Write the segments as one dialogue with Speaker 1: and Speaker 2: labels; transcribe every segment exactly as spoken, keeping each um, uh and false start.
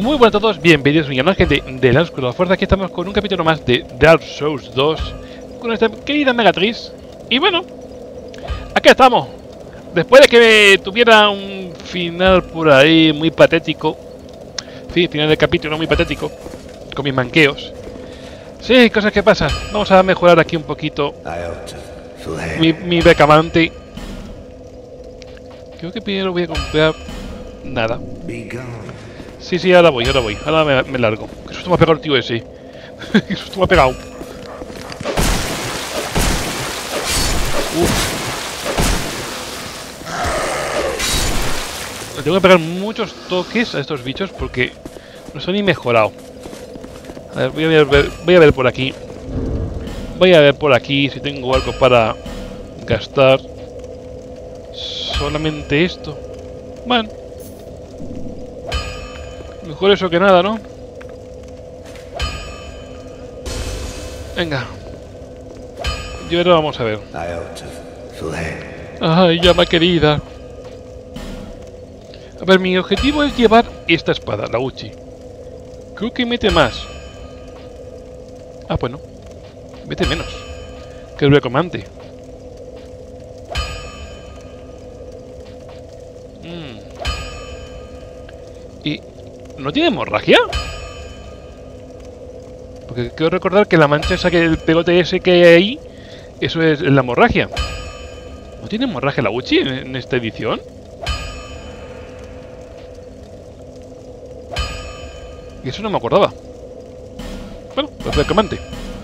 Speaker 1: Muy buenas a todos, bienvenidos a mi canal, gente de la Oscura Fuerza. Aquí estamos con un capítulo más de Dark Souls dos con esta querida Megatriz. Y bueno, aquí estamos. Después de que tuviera un final por ahí muy patético. Sí, final del capítulo muy patético, con mis manqueos. Sí, cosas que pasan. Vamos a mejorar aquí un poquito mi, mi becamante. Creo que primero voy a comprar nada. Sí, sí, ahora voy, ahora voy. Ahora me, me largo. Que susto me ha pegado el tío ese. Que susto me ha pegado. Uf. Le tengo que pegar muchos toques a estos bichos porque no son ni mejorado. A ver, voy a ver, voy a ver por aquí. Voy a ver por aquí si tengo algo para gastar. Solamente esto. Bueno. Mejor eso que nada, ¿no? Venga. Y ahora vamos a ver. Ay, llama querida. A ver, mi objetivo es llevar esta espada, la Uchi. Creo que mete más. Ah, bueno. Mete menos que el recomante. Mm. Y... ¿no tiene hemorragia? Porque quiero recordar que la mancha esa, que el pegote ese que hay ahí, eso es la hemorragia. ¿No tiene hemorragia la Uchi en, en esta edición? Y eso no me acordaba. Bueno, pues recomante.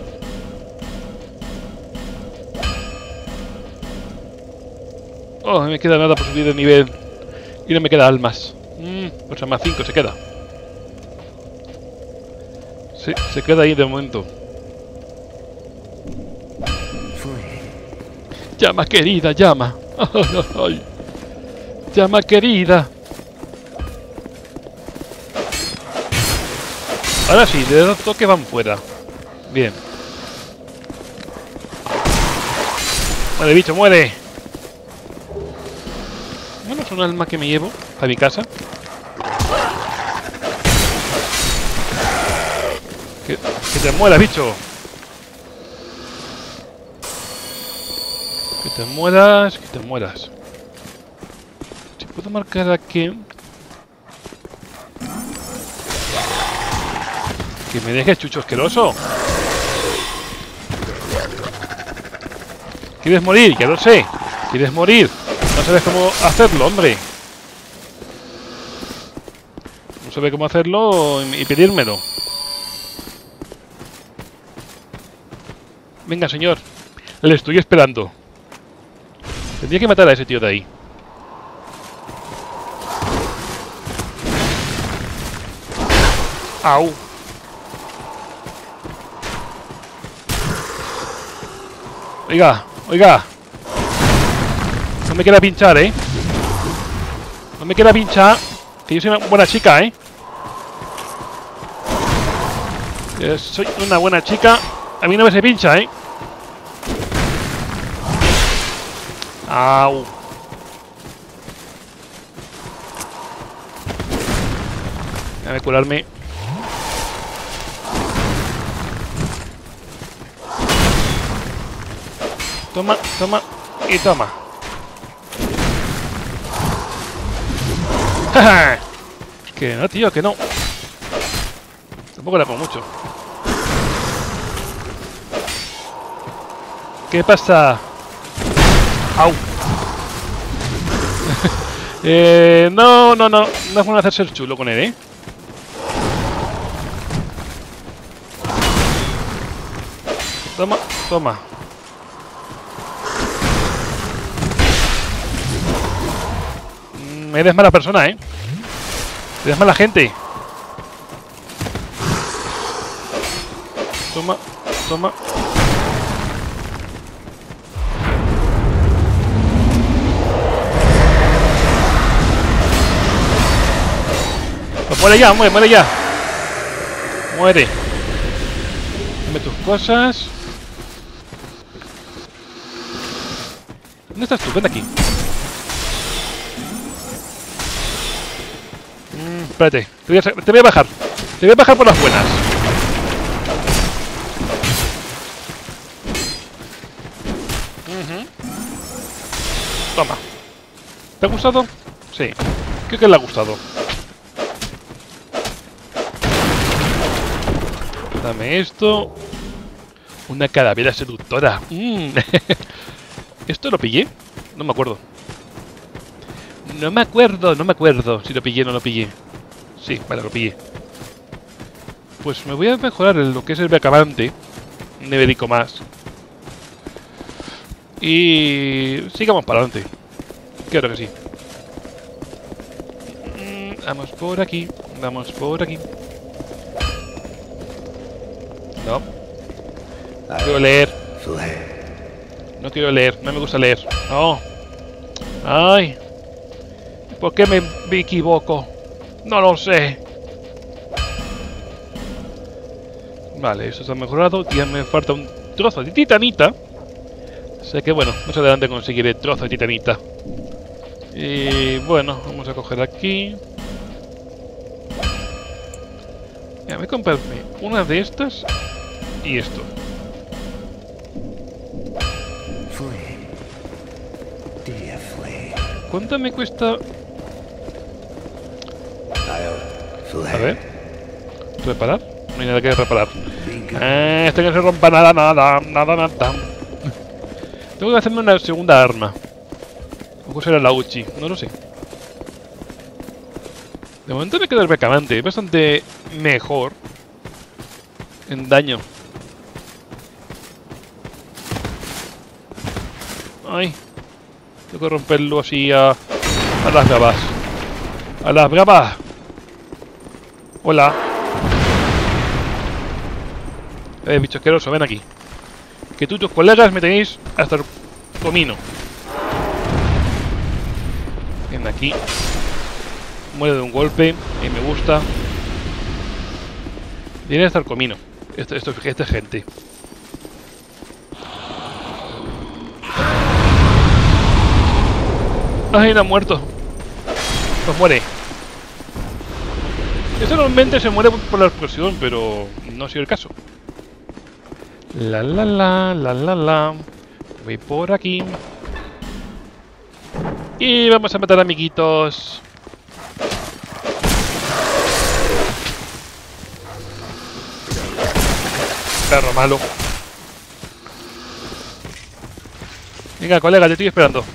Speaker 1: Oh, no me queda nada por subir de nivel. Y no me queda almas. Mmm, pues a más cinco se queda. Sí, se queda ahí de momento. Llama querida, llama. Llama querida. Ahora sí, de dos toques van fuera. Bien. Muere, bicho, muere. Bueno, es un alma que me llevo a mi casa. Que, que te mueras, bicho. Que te mueras, que te mueras. Si puedo marcar aquí. Que me dejes, chucho asqueroso. ¿Quieres morir? Ya lo sé. ¿Quieres morir? No sabes cómo hacerlo, hombre. No sabes cómo hacerlo y pedírmelo. Venga, señor. Le estoy esperando. Tendría que matar a ese tío de ahí. Au. Oiga, oiga. No me queda pinchar, ¿eh? No me queda pinchar. Que yo soy una buena chica, ¿eh? Yo soy una buena chica. A mí no me se pincha, ¿eh? Au. Déjame curarme. Toma, toma y toma. Que no, tío, que no. Tampoco la pongo mucho. ¿Qué pasa? Au. eh, no, no, no. No es bueno hacerse el chulo con él, ¿eh? Toma, toma. Eres mala persona, ¿eh? Eres mala gente. Toma, toma. Pues muere ya, muere, muere ya. Muere. Dame tus cosas. ¿Dónde estás tú? Ven aquí. Mm. Espérate, te voy, a, te voy a bajar. Te voy a bajar por las buenas. Uh-huh. Toma. ¿Te ha gustado? Sí. Creo que le ha gustado. Dame esto. Una calavera seductora. Mm. ¿Esto lo pillé? No me acuerdo. No me acuerdo, no me acuerdo si lo pillé o no lo pillé. Sí, vale, lo pillé. Pues me voy a mejorar en lo que es el Becabante. Un nivelico más. Y sigamos para adelante. Claro que sí. Vamos por aquí. Vamos por aquí. No. No quiero leer. No quiero leer. No me gusta leer. No. Ay. ¿Por qué me, me equivoco? No lo sé. Vale, eso se ha mejorado. Ya me falta un trozo de titanita. Sé que bueno, más adelante conseguiré el trozo de titanita. Y bueno, vamos a coger aquí. Ya, me comprarme una de estas y esto. ¿Cuánto me cuesta? A ver. ¿Reparar? No hay nada que reparar. Eh, este que no se rompa nada, nada, nada, nada. Tengo que hacerme una segunda arma. ¿Cómo será la Uchi? No lo sé. De momento me queda el Becabante. Es bastante mejor en daño. Ay. Tengo que romperlo así a, a las bravas. A las bravas. Hola. Eh, bicho asqueroso, ven aquí. Que tú y tus colegas me tenéis hasta el comino. Ven aquí. Muere de un golpe. Y me gusta. Viene hasta el comino. Esto, esto, esta gente. Ay, no ha muerto. Pues muere. Este normalmente se muere por la explosión, pero no ha sido el caso. La la la, la la la. Voy por aquí. Y vamos a matar amiguitos. Perro malo. Venga, colega, te estoy esperando.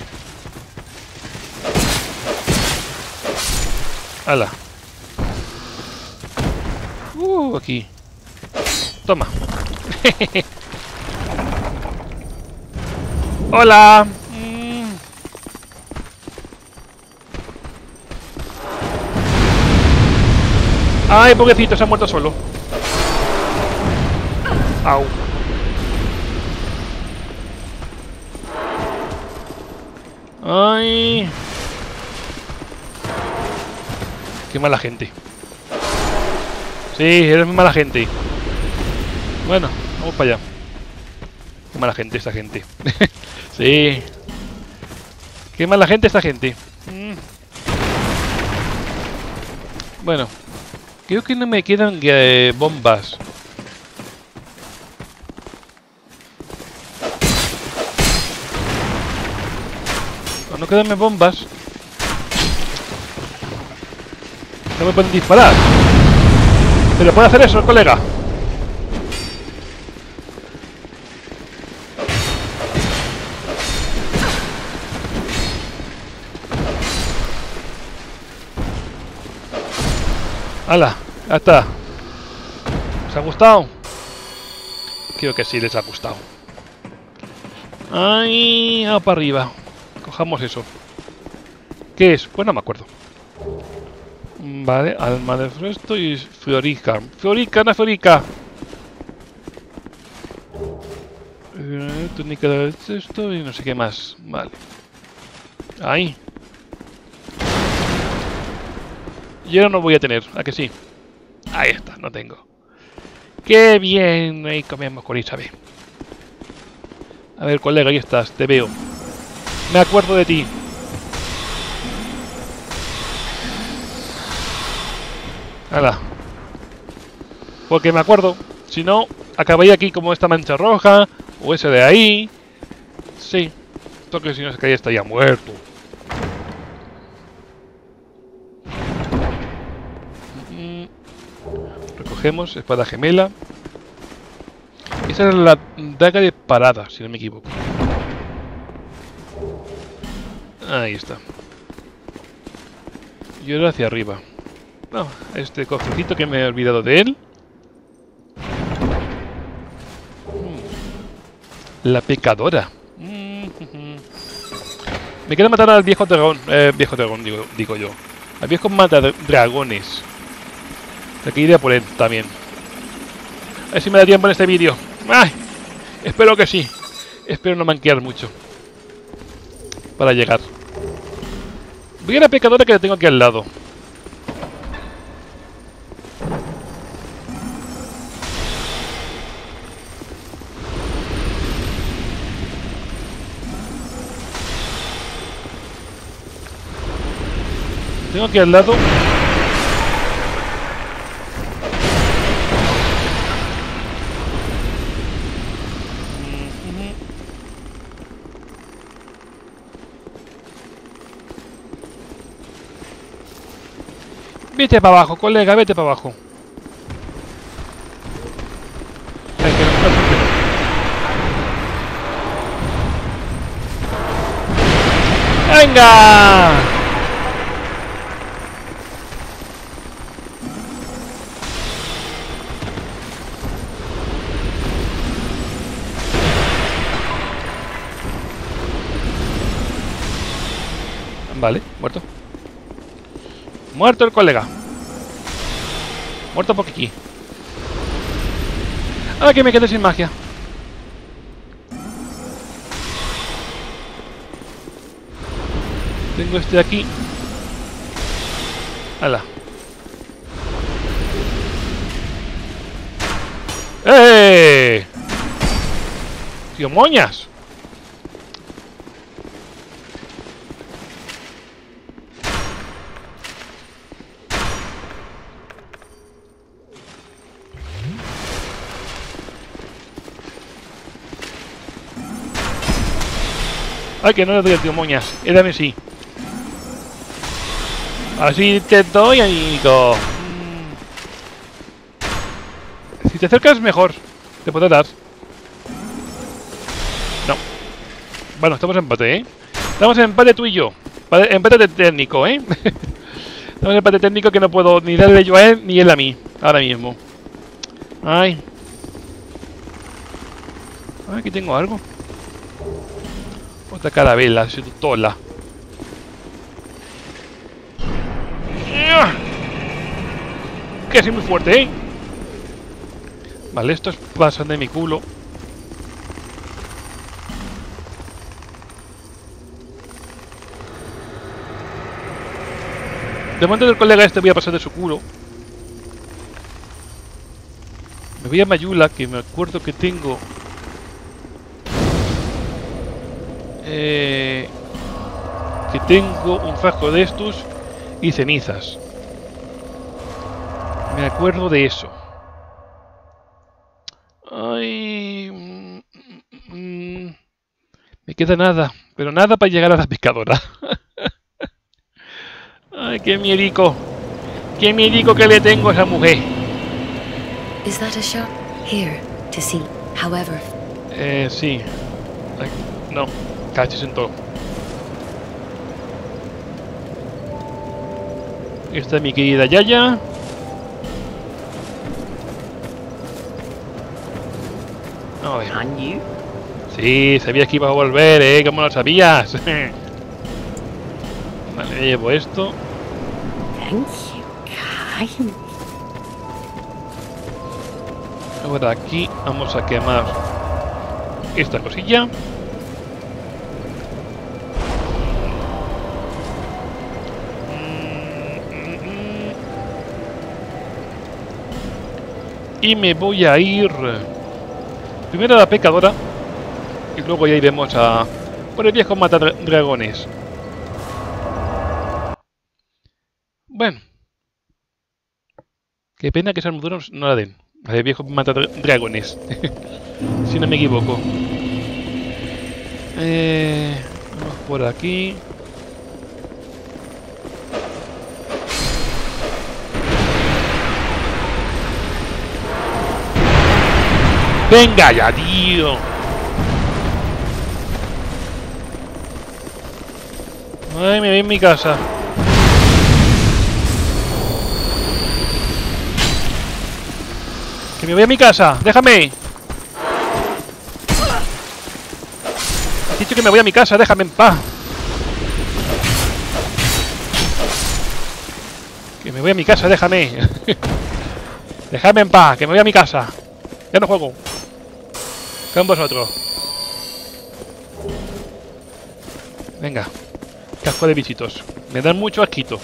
Speaker 1: Hala. Uh, aquí. Toma. Hola. Mm. Ay, pobrecito, se ha muerto solo. Au. Ay. Qué mala gente. Sí, eres muy mala gente. Bueno, vamos para allá. Qué mala gente esta gente. Sí. Qué mala gente esta gente. Mm. Bueno. Creo que no me quedan eh, bombas. No, no quedan bombas. No me pueden disparar. Pero puede hacer eso, colega. ¡Hala! Ya está. ¿Les ha gustado? Creo que sí les ha gustado. ¡Ay! Vamos para arriba. Cojamos eso. ¿Qué es? Pues no me acuerdo. Vale, alma de fresco y Fiorica. Fiorica, no Fiorica. Eh, túnica de esto y no sé qué más. Vale. Ahí. Yo no voy a tener, ¿a que sí? Ahí está, no tengo. ¡Qué bien! Ahí comemos con Isabel. A ver, colega, ahí estás, te veo. Me acuerdo de ti. ¡Hala! Porque me acuerdo. Si no, acabaría aquí como esta mancha roja. O ese de ahí. Sí. Porque si no se caía estaría muerto. Recogemos espada gemela. Esa es la daga de parada, si no me equivoco. Ahí está. Y ahora hacia arriba. No, este cofrecito que me he olvidado de él. La pecadora. Me queda matar al viejo dragón. Eh, viejo dragón, digo, digo yo. Al viejo mata dragones. Hay que ir a por él también. A ver si me da tiempo en este vídeo. ¡Ay! Espero que sí. Espero no manquear mucho para llegar. Voy a la pecadora que la tengo aquí al lado. Tengo aquí al lado. Vete para abajo, colega, vete para abajo. Ay, que no, no funciona. ¡Venga! Vale, muerto. Muerto el colega. Muerto por aquí. Ahora que me quedé sin magia. Tengo este de aquí. ¡Hala! ¡Eh! ¡Tío moñas! Ay, que no le doy al tío moñas. Eh, dame sí. Así te doy, amigo. Si te acercas mejor, te puedo dar. No. Bueno, estamos en empate, ¿eh? Estamos en empate tú y yo. Empate técnico, ¿eh? Estamos en empate técnico que no puedo ni darle yo a él ni él a mí. Ahora mismo. Ay. Ay, aquí tengo algo. Otra carabela, seductora. Que soy muy fuerte, ¿eh? Vale, estos pasan de mi culo. De momento del colega este voy a pasar de su culo. Me voy a Mayula, que me acuerdo que tengo... Eh, que tengo un frasco de estos y cenizas. Me acuerdo de eso. Ay, mm, mm, me queda nada, pero nada para llegar a la pescadora. Ay, qué miedico. Qué miedico que le tengo a esa mujer.
Speaker 2: Is that a shot? Here, to see. However.
Speaker 1: Eh, sí. Ay, no, cachis en todo. Esta es mi querida Yaya. A ver.
Speaker 2: Can you?
Speaker 1: Sí, sabías que iba a volver, ¿eh? ¿Cómo lo sabías? Vale, me llevo esto.
Speaker 2: Thank you, kind.
Speaker 1: Ahora aquí vamos a quemar esta cosilla. Y me voy a ir primero a la pecadora y luego ya iremos a por el viejo matar dragones. Bueno, Qué pena que esa armadura no la den. La de viejo mata dragones. Si no me equivoco. Eh, vamos por aquí. ¡Venga ya, tío! Ay, me voy en mi casa. ¡Que me voy a mi casa! ¡Déjame! He dicho que me voy a mi casa, déjame en paz. Que me voy a mi casa, déjame. Déjame en paz, que me voy a mi casa. Ya no juego con vosotros. Venga. Casco de bichitos. Me dan mucho asquito.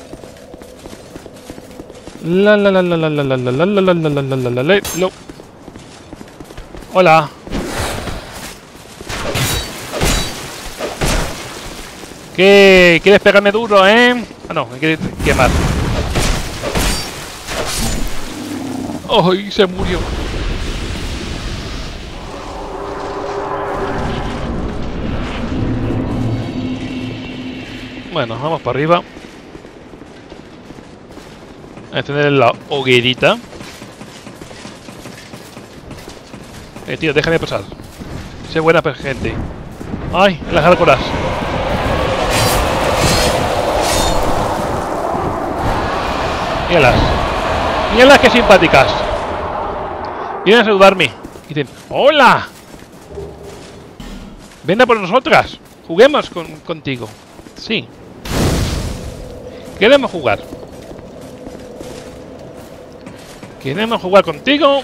Speaker 1: La la la la la la la la la la la la la la la la. Hola. ¿Qué? ¿Quieres pegarme duro, eh? Ah, no, me quieres quemar. ¡Ay! Se murió. Bueno, vamos para arriba. A tener la hoguerita. Eh, tío, déjame pasar. Sé buena gente. ¡Ay! Las gárgolas. Míralas. Míralas, qué simpáticas. Vienen a saludarme. Y dicen, ¡hola! Ven a por nosotras. Juguemos con, contigo. Sí. Queremos jugar. Queremos jugar contigo.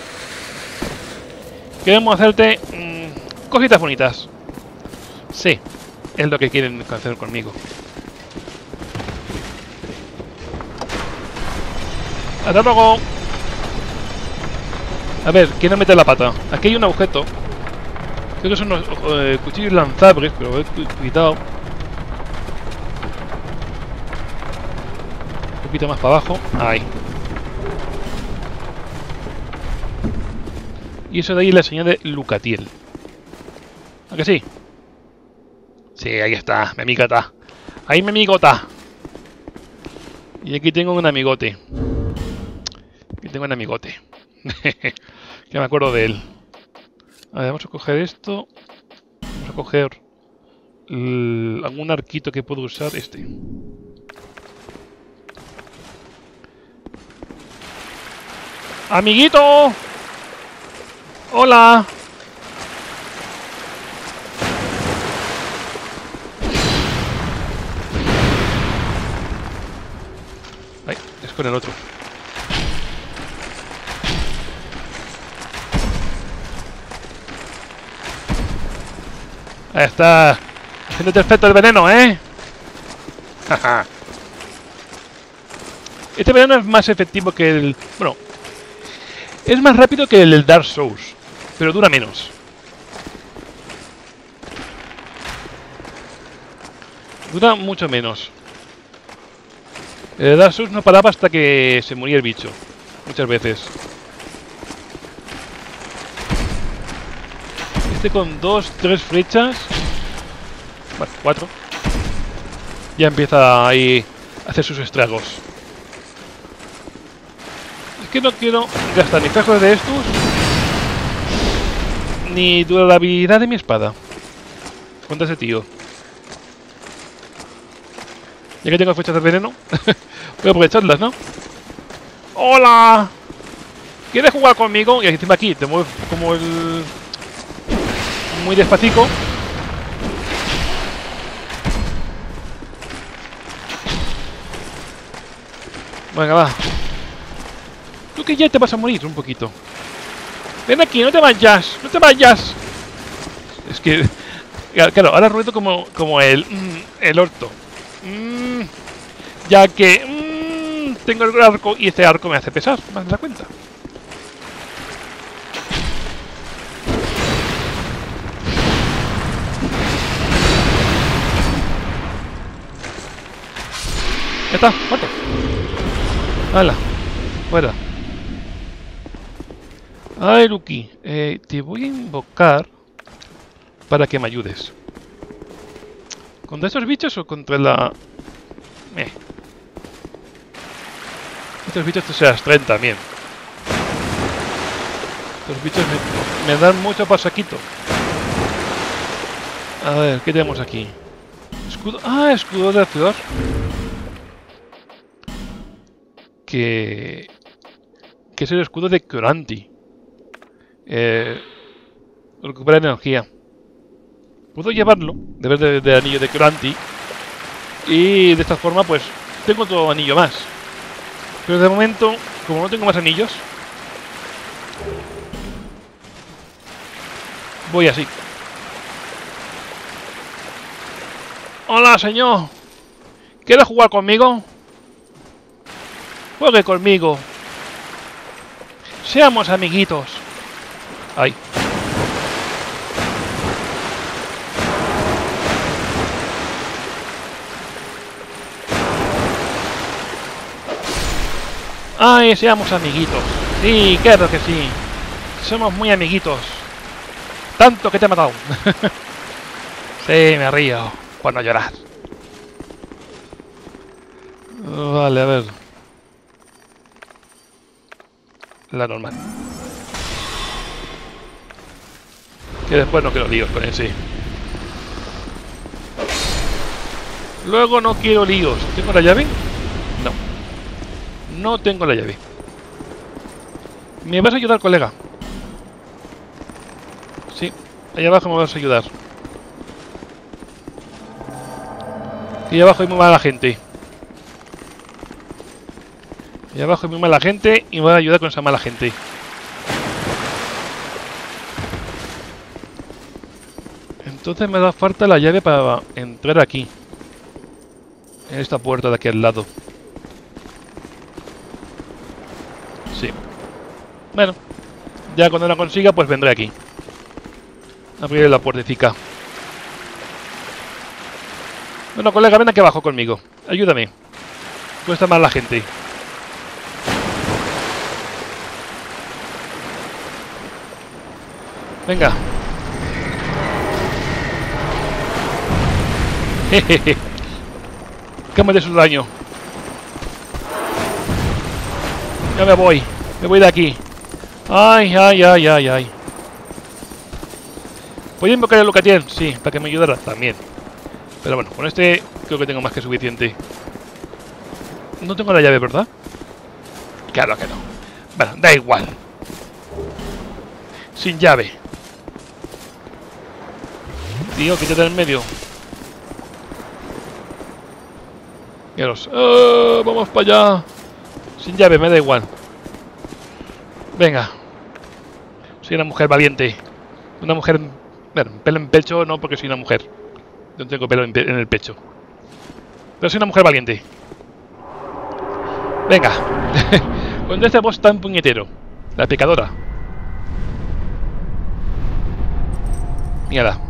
Speaker 1: Queremos hacerte mmm, cositas bonitas. Sí. Es lo que quieren hacer conmigo. ¡Hasta luego! A ver, ¿quién no mete la pata? Aquí hay un objeto. Creo que son unos eh, cuchillos lanzables, pero eh, cuidado. Un poquito más para abajo. Ahí. Y eso de ahí es la señal de Lucatiel. ¿A que sí? Sí, ahí está, mi amigota. Ahí mi amigota. Y aquí tengo un amigote. Aquí tengo un amigote. Que me acuerdo de él. A ver, vamos a coger esto. Vamos a coger el, algún arquito que puedo usar. Este. ¡Amiguito! ¡Hola! Ay, es con el otro. Ahí está. Haciéndote efecto el veneno, ¿eh? Este veneno es más efectivo que el... Bueno, es más rápido que el del Dark Souls, pero dura menos. Dura mucho menos. El Dark Souls no paraba hasta que se moría el bicho. Muchas veces. Este con dos, tres flechas. Bueno, cuatro. Ya empieza ahí a hacer sus estragos. Es que no quiero gastar ni frascos de estos, ni durabilidad de mi espada contra ese tío. Ya que tengo flechas de veneno, voy a aprovecharlas, ¿no? ¡Hola! ¿Quieres jugar conmigo? Y encima aquí te mueves como el... muy despacito. Venga, va. Tú que ya te vas a morir un poquito. Ven aquí, no te vayas, no te vayas. Es que... Claro, ahora ruedo como, como el... el orto. Mm, ya que... Mm, tengo el arco y este arco me hace pesar, más de la cuenta. Ya está, muerto. Hala, fuera. Ay, Lucky, eh, te voy a invocar para que me ayudes. ¿Contra estos bichos o contra la...? Eh. Estos bichos te se abstraen también. Estos bichos me, me dan mucho pasaquito. A ver, ¿qué tenemos aquí? Escudo... Ah, escudo de flor. Que... Que es el escudo de Coranti. Eh... Recupera energía. Puedo llevarlo, de vez de, de anillo de Coranti. Y de esta forma, pues, tengo otro anillo más. Pero de momento, como no tengo más anillos, voy así. Hola, señor. ¿Quiere jugar conmigo? Juegue conmigo. Seamos amiguitos. Ay. Ay, seamos amiguitos. Sí, claro que sí. Somos muy amiguitos. Tanto que te he matado. Sí, me río. Por no llorar. Vale, a ver. La normal. Que después no quiero líos con él, sí. Luego no quiero líos. ¿Tengo la llave? No. No tengo la llave. ¿Me vas a ayudar, colega? Sí. Allá abajo me vas a ayudar. Y abajo hay muy mala gente. Y abajo hay muy mala gente y me va a ayudar con esa mala gente. Entonces me da falta la llave para entrar aquí. En esta puerta de aquí al lado. Sí. Bueno. Ya cuando la consiga pues vendré aquí. Abriré la puertecica. Bueno, colega, ven aquí abajo conmigo. Ayúdame. Cuesta más la gente. Venga. Jejeje. Que me de su daño. Ya me voy. Me voy de aquí. Ay, ay, ay, ay, ay. ¿Voy a invocar a Lucatiel? Sí, para que me ayudara también. Pero bueno, con este creo que tengo más que suficiente. No tengo la llave, ¿verdad? Claro que no. Bueno, da igual. Sin llave. Tío, quítate del medio. Míralos. ¡Oh, vamos para allá! Sin llave, me da igual. Venga. Soy una mujer valiente. Una mujer... Bueno, pelo en pecho no, porque soy una mujer. No tengo pelo en, pe en el pecho. Pero soy una mujer valiente. Venga. Contra este boss tan puñetero. La pecadora. Mírala.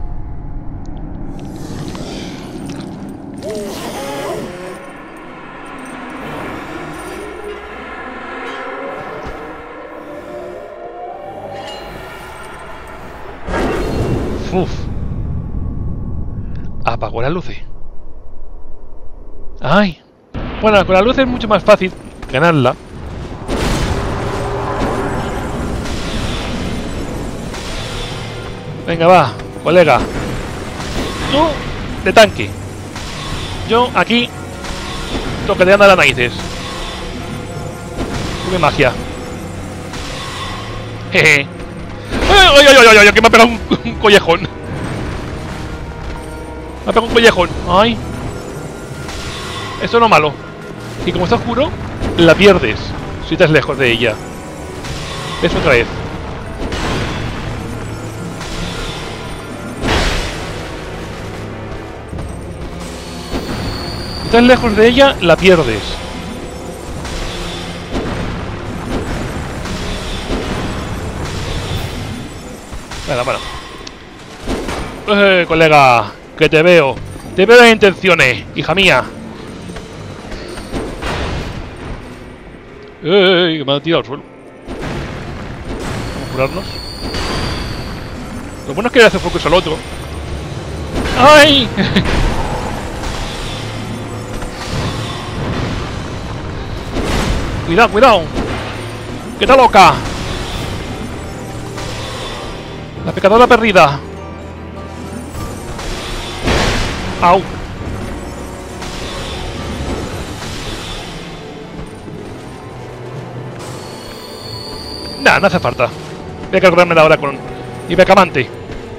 Speaker 1: Uf. Apagó la luz. Ay. Bueno, con la luz es mucho más fácil ganarla. Venga, va, colega. Tú de tanque. Yo aquí toqueteando las narices. Tuve magia. Jeje. ¡Ay, ay, ay, ay! Que me ha pegado un, un collejón. Me ha pegado un collejón. ¡Ay! Eso no es malo. Y como está oscuro, la pierdes si estás lejos de ella. ¿Ves otra vez? Si estás lejos de ella, la pierdes. Bueno, bueno. Eh, colega, que te veo. Te veo las intenciones, hija mía. Eh, que me ha tirado al suelo. curarnos. Lo bueno es que le hace focus al otro. ¡Ay! Cuidado, cuidado. ¡Que está loca! La pecadora perdida. ¡Au! Nah, no hace falta. Voy a cargarme ahora con Ibecamante.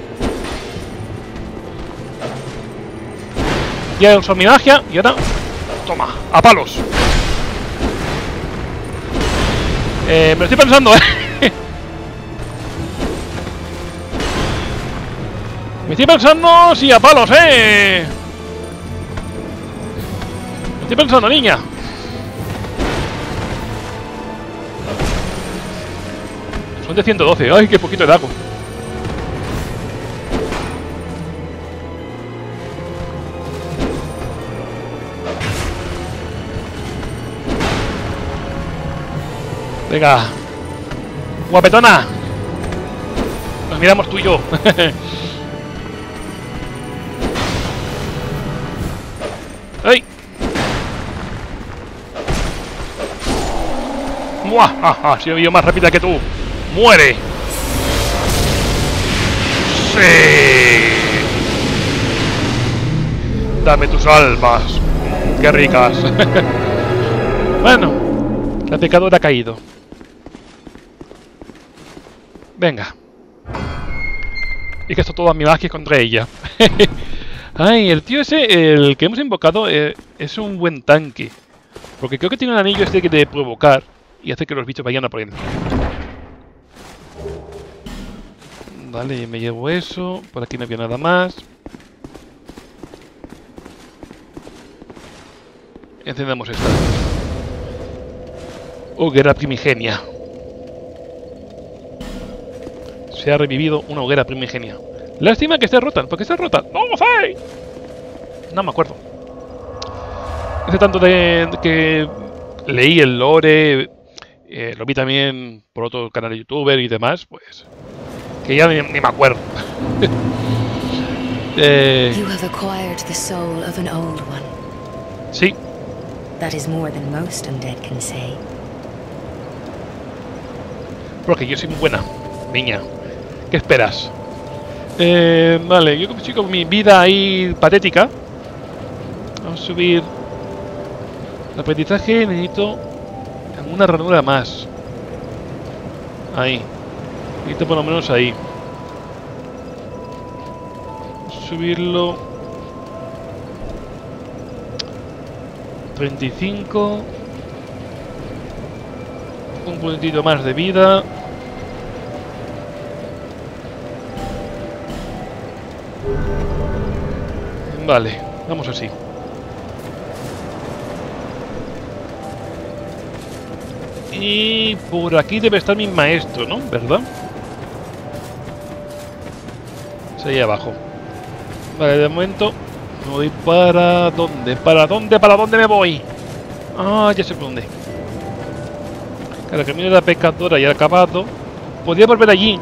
Speaker 1: Ya he usado mi magia y ahora... Toma, a palos. Eh, me lo estoy pensando, eh. Me estoy pensando si a palos, eh. Me estoy pensando, niña. Son de ciento doce. Ay, qué poquito de dago. Venga. Guapetona. Nos miramos tú y yo. ¡Ay! ¡Muah! ¡Ja, ja! Soy yo más rápida que tú. ¡Muere! ¡Sí! Dame tus almas. ¡Qué ricas! Bueno, la pecadora ha caído. Venga. Y que esto todo a mi magia contra ella. Ay, el tío ese, el que hemos invocado, eh, es un buen tanque. Porque creo que tiene un anillo este que te provocar y hace que los bichos vayan a por él. Vale, me llevo eso. Por aquí no había nada más. Encendemos esta. Hoguera primigenia. Se ha revivido una hoguera primigenia. Lástima que esté rota. ¿Por qué está rota? ¡No lo sé! No me acuerdo. Hace tanto de, de que leí el lore, eh, lo vi también por otro canal de youtuber y demás, pues que ya ni, ni me acuerdo. eh,
Speaker 2: You have acquired the soul of an old one.
Speaker 1: Sí.
Speaker 2: That is more than most undead can say.
Speaker 1: Porque yo soy muy buena, niña. ¿Qué esperas? Eh, vale, yo estoy con mi vida ahí patética. Vamos a subir el aprendizaje. Necesito una ranura más. Ahí. Necesito por lo menos ahí. Subirlo. treinta y cinco. Un puntito más de vida. Vale, vamos así. Y por aquí debe estar mi maestro, ¿no? ¿Verdad? Es ahí abajo. Vale, de momento me voy para... ¿Dónde? ¿Para dónde? ¿Para dónde me voy? Ah, ya sé por dónde. Claro, el camino de la pecadora ya acabado. Podría volver allí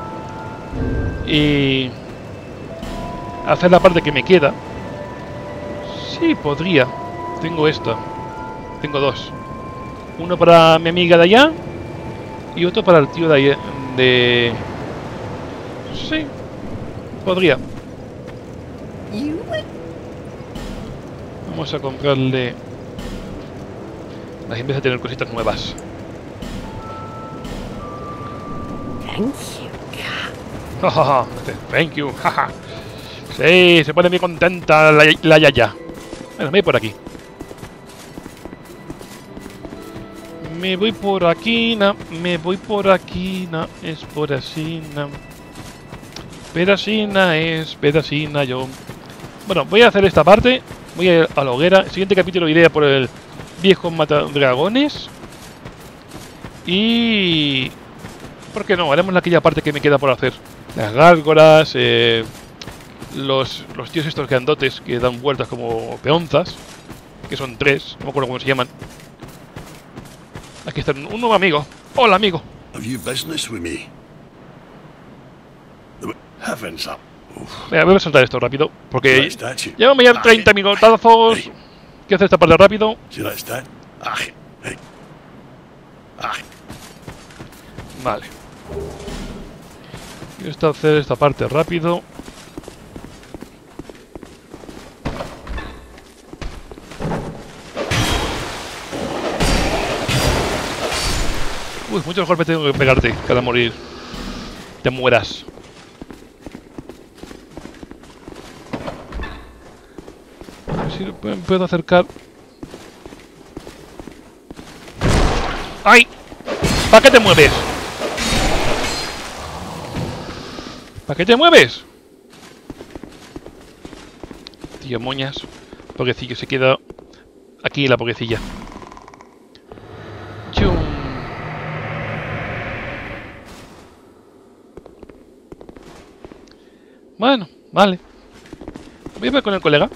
Speaker 1: y hacer la parte que me queda. Sí, podría. Tengo esta. Tengo dos. Uno para mi amiga de allá y otro para el tío de allá. De... Sí, podría. Vamos a comprarle... Las empieza a tener cositas nuevas.
Speaker 2: Thank you.
Speaker 1: Thank you. Sí, se pone muy contenta la, la yaya. Bueno, me voy por aquí. Me voy por aquí, na. Me voy por aquí, na. Es por así, na. Pedasina es, pedasina yo. Bueno, voy a hacer esta parte. Voy a ir a la hoguera. El siguiente capítulo iré por el viejo matadragones. Y... ¿por qué no? Haremos aquella parte que me queda por hacer. Las gárgolas, eh, los, los tíos estos grandotes que dan vueltas como peonzas. Que son tres, no me acuerdo cómo se llaman. Aquí está un nuevo amigo. Hola, amigo.
Speaker 3: Have you business with me? Heavens up.
Speaker 1: Venga, voy a saltar esto rápido, porque
Speaker 3: Nice statue.
Speaker 1: llevamos ya treinta minutazos.
Speaker 3: Hey.
Speaker 1: Quiero hacer esta parte rápido.
Speaker 3: See that statue? Ah, hey. Ah,
Speaker 1: Vale. Quiero hacer esta parte rápido. Uy, muchos golpes tengo que pegarte cada morir. Te mueras. A ver si lo puedo- puedo acercar. ¡Ay! ¿Para qué te mueves? ¿Para qué te mueves? Tío, moñas. Pobrecillo, se queda aquí la pobrecilla. Chum. Bueno, vale. Voy a ver con el colega.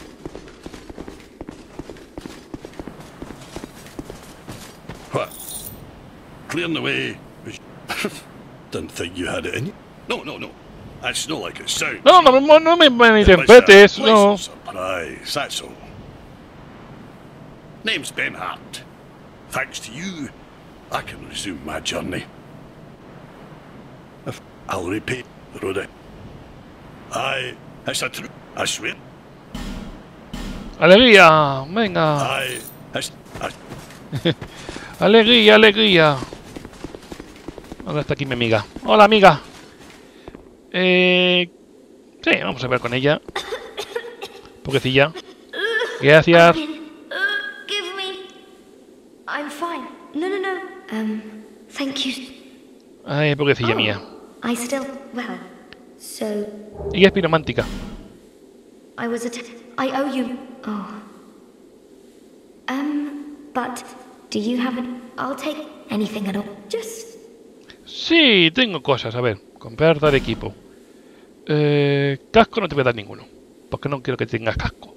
Speaker 3: what? Clearing the way. Didn't think you had it in you. No, no, no. That's not like it sounds.
Speaker 1: No, no, no, no me
Speaker 3: It was a
Speaker 1: malinterpretes, no.
Speaker 3: pleasant surprise, that's all. Name's Ben Hart. Thanks to you, I can resume my journey. If I'll repay the road. Aye, it's a truth, I swear.
Speaker 1: Alegría, venga.
Speaker 3: Aye, it's a...
Speaker 1: Alegría, alegría. ¿Dónde está aquí mi amiga? Hola, amiga. Eh... Sí, vamos a ver con ella. Pobrecilla. Gracias.
Speaker 2: Uh, give me. I'm fine. No, no, no. Um, thank you.
Speaker 1: Ay, pobrecilla mía.
Speaker 2: I still. Well, so
Speaker 1: Ella es piromántica.
Speaker 2: I was at. I owe you. Oh. Um, but do you have an? I'll take anything at all. Just.
Speaker 1: Sí, tengo cosas. A ver, comprar tal equipo. Eh, casco no te voy a dar ninguno. Porque no quiero que tengas casco.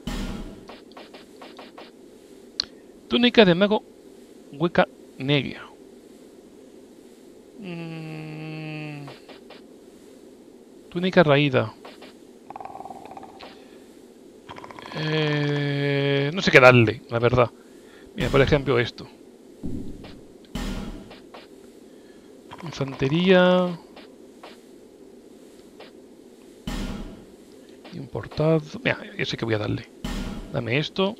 Speaker 1: Túnica de mago hueca negra. Mm, túnica raída. Eh, no sé qué darle, la verdad. Mira, por ejemplo, esto. Infantería. Importado. Mira, yo sé que voy a darle. Dame esto.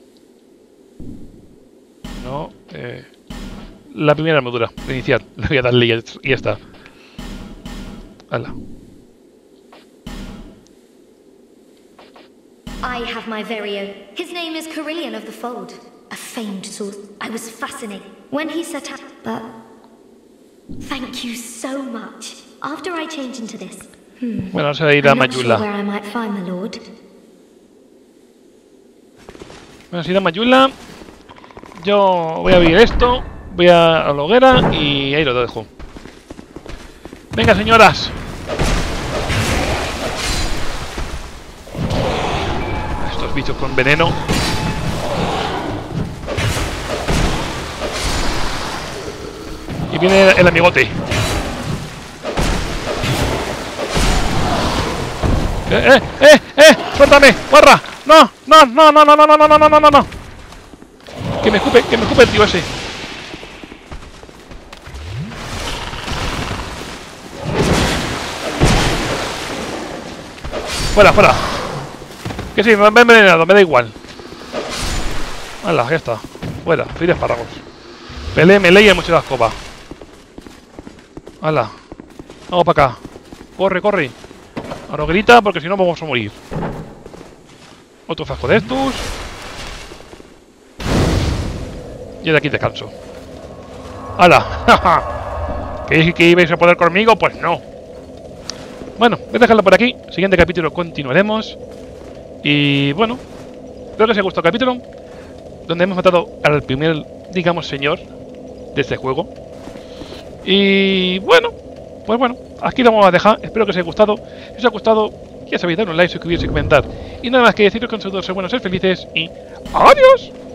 Speaker 1: No. Eh, la primera armadura, la inicial. Le voy a darle y ya, y ya está. Hala.
Speaker 2: I have my very own. His name is Carillion of the Fold, a famed source. I was fascinated when he set up, but thank you so much. After I change into this, hmm.
Speaker 1: Bueno, ahora se va a ir a
Speaker 2: I'm not sure where
Speaker 1: Mayula.
Speaker 2: I might find the Lord.
Speaker 1: Bueno, se irá a Mayula. Yo voy a abrir esto. Voy a la hoguera y ahí lo dejo. Venga, señoras. Estos bichos con veneno. Y viene el amigote. Eh, eh, eh, eh, suéltame, guarra. No, no, no, no, no, no, no, no, no, no, no, no. Que me escupe, que me escupe el tío ese. Fuera, fuera. Que sí, me he envenenado, me da igual. Hala, ya está. Fuera, soy de espárragos. Pelé, me leía mucho la escoba. Hala. Vamos para acá. Corre, corre. Ahora grita porque si no vamos a morir. Otro frasco de estos. Y de aquí descanso. ¡Hala! ¿Queréis que ibais a poder conmigo? Pues no. Bueno, voy a dejarlo por aquí. Siguiente capítulo continuaremos. Y bueno, espero que os haya gustado el capítulo, donde hemos matado al primer, digamos, señor de este juego. Y bueno, pues bueno, aquí lo vamos a dejar. Espero que os haya gustado. Si os ha gustado, ya sabéis, dar un like, suscribiros y comentar. Y nada más que deciros con sus dos ser buenos, ser felices y ¡adiós!